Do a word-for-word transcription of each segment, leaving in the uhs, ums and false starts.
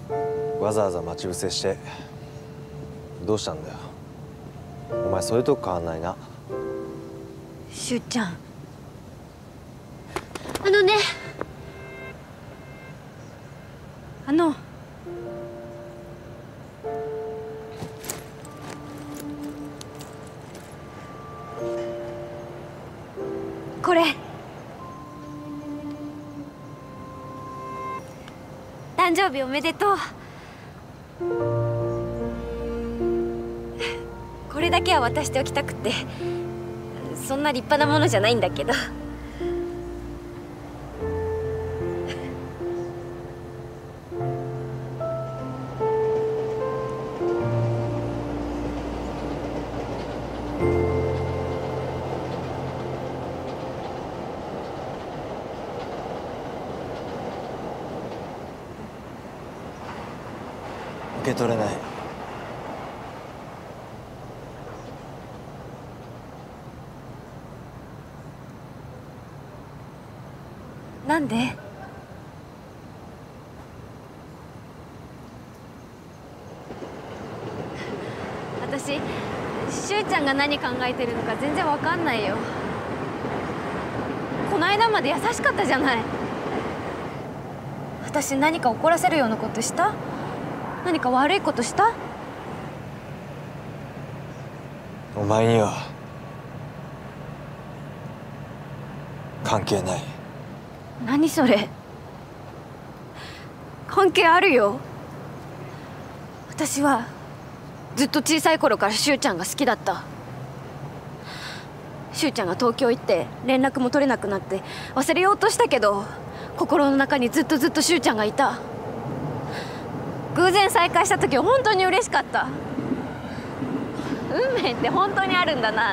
わざわざ待ち伏せしてどうしたんだよ。お前そういうとこ変わんないな。 しゅうちゃん、あのね、あのこれ誕生日おめでとう。これだけは渡しておきたくて、そんな立派なものじゃないんだけど。 受け取れない。 なんで？私、しゅうちゃんが何考えてるのか全然わかんないよ。この間まで優しかったじゃない。私何か怒らせるようなことした？何か悪いことした？ お前には関係ない。 何それ？関係あるよ。私はずっと小さい頃からしゅうちゃんが好きだった。しゅうちゃんが東京行って連絡も取れなくなって忘れようとしたけど、心の中にずっとずっとしゅうちゃんがいた。偶然再会した時は本当に嬉しかった。運命って本当にあるんだなって。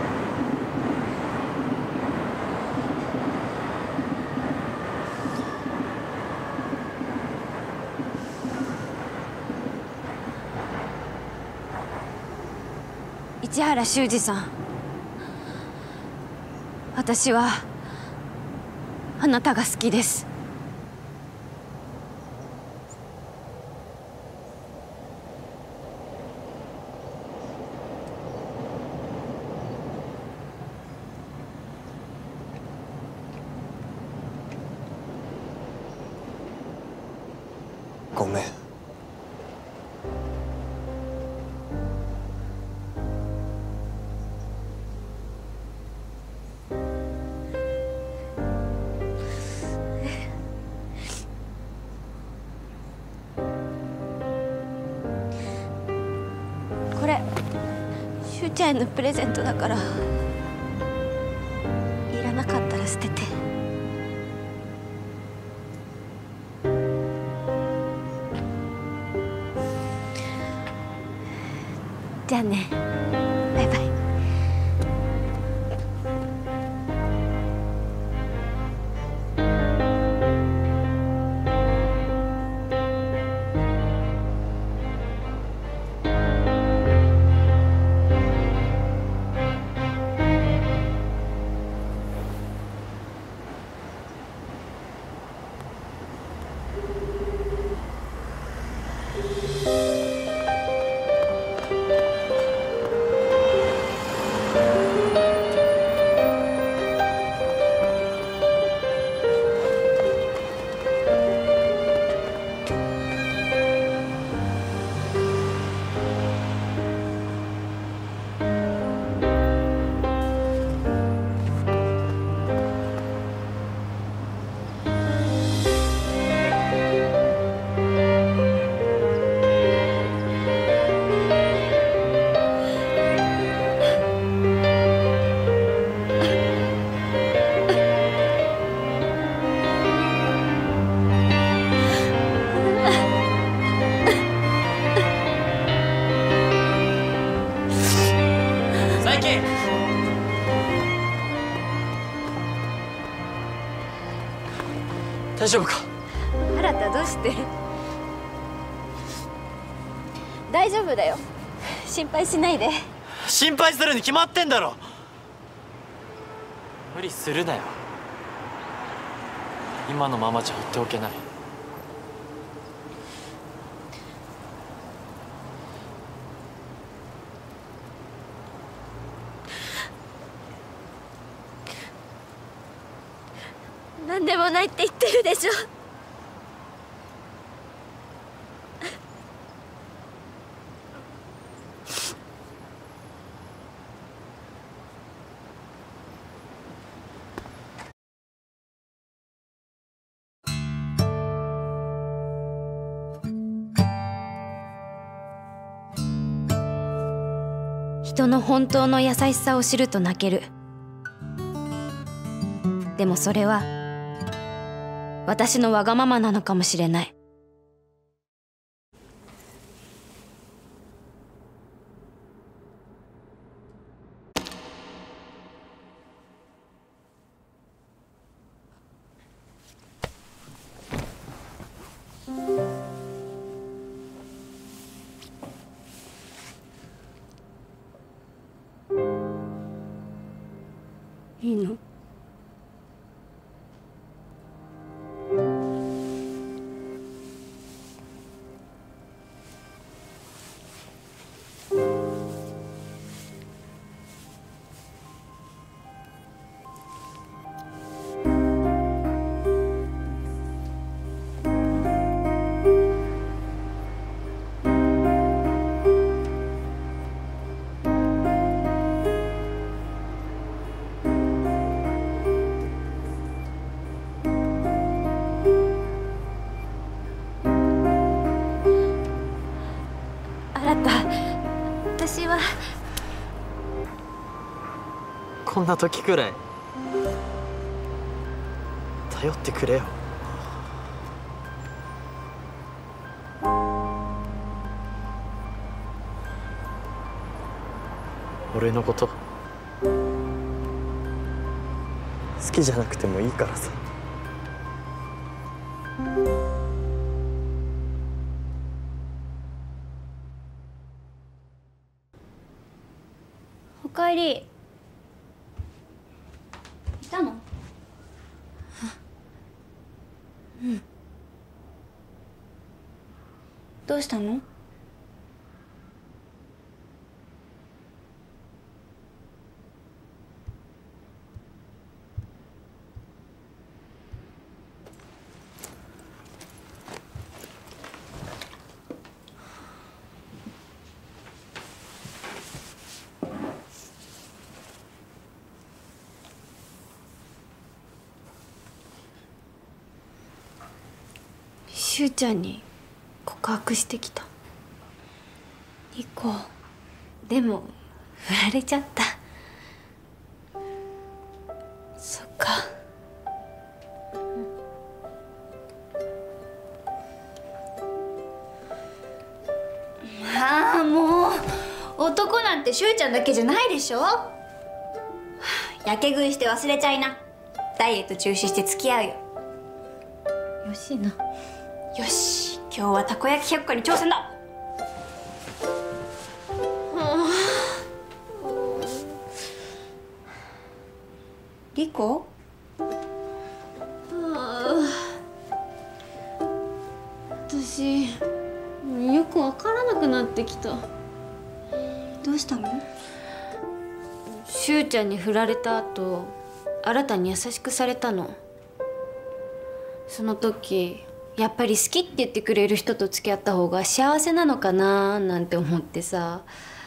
市原修司さん、私はあなたが好きです。 ごめん。 これしゅうちゃんへのプレゼントだから、いらなかったら捨てて。じゃあね、バイバイ。 大丈夫か？ 新どうして？大丈夫だよ、心配しないで。 心配するに決まってんだろ。無理するなよ。今のままじゃ言っておけない。 何でもないって言ってるでしょ。人の本当の優しさを知ると泣ける。でもそれは私のわがままなのかもしれない。いいの？私はこんな時くらい頼ってくれよ。俺のこと好きじゃなくてもいいからさ。 おかえり。いたの？うん。どうしたの？しゅうちゃんに告白してきた。リコ、でも振られちゃった。そっか。まあもう男なんてしゅうちゃんだけじゃないでしょ。やけ食いして忘れちゃいな。ダイエット中止して付き合うよ。よしいな。よし、今日はたこ焼きひゃっこに挑戦だ。リコ？私よくわからなくなってきた。どうしたの？しゅうちゃんに振られた後、新たに優しくされたの。その時やっぱり好きって言ってくれる人と付き合った方が幸せなのかななんて思ってさ。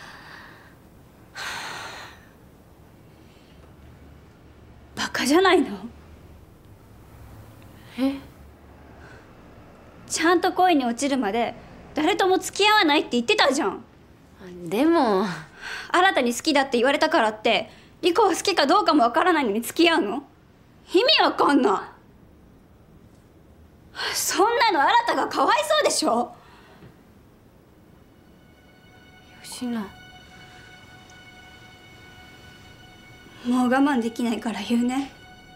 バカじゃないの？え？ちゃんと恋に落ちるまで誰とも付き合わないって言ってたじゃん。でも新たに好きだって言われたからってリコは好きかどうかもわからないのに付き合うの？意味わかんない。そんなの新たがかわいそうでしょ。吉野、もう我慢できないから言うね。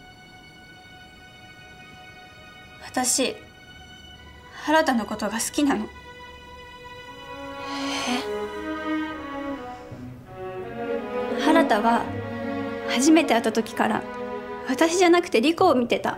私新たのことが好きなの。え？新たは初めて会った時から私じゃなくてリコを見てた。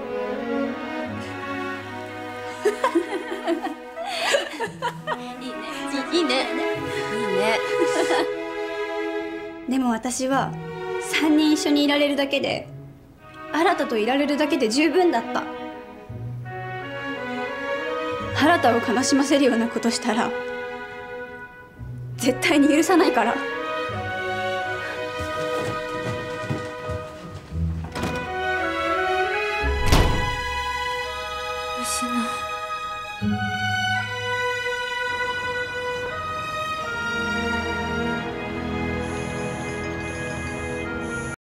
いいね。いいね。いいね。でも私はさんにん一緒にいられるだけで新といられるだけで十分だった。新を悲しませるようなことしたら絶対に許さないから。 失う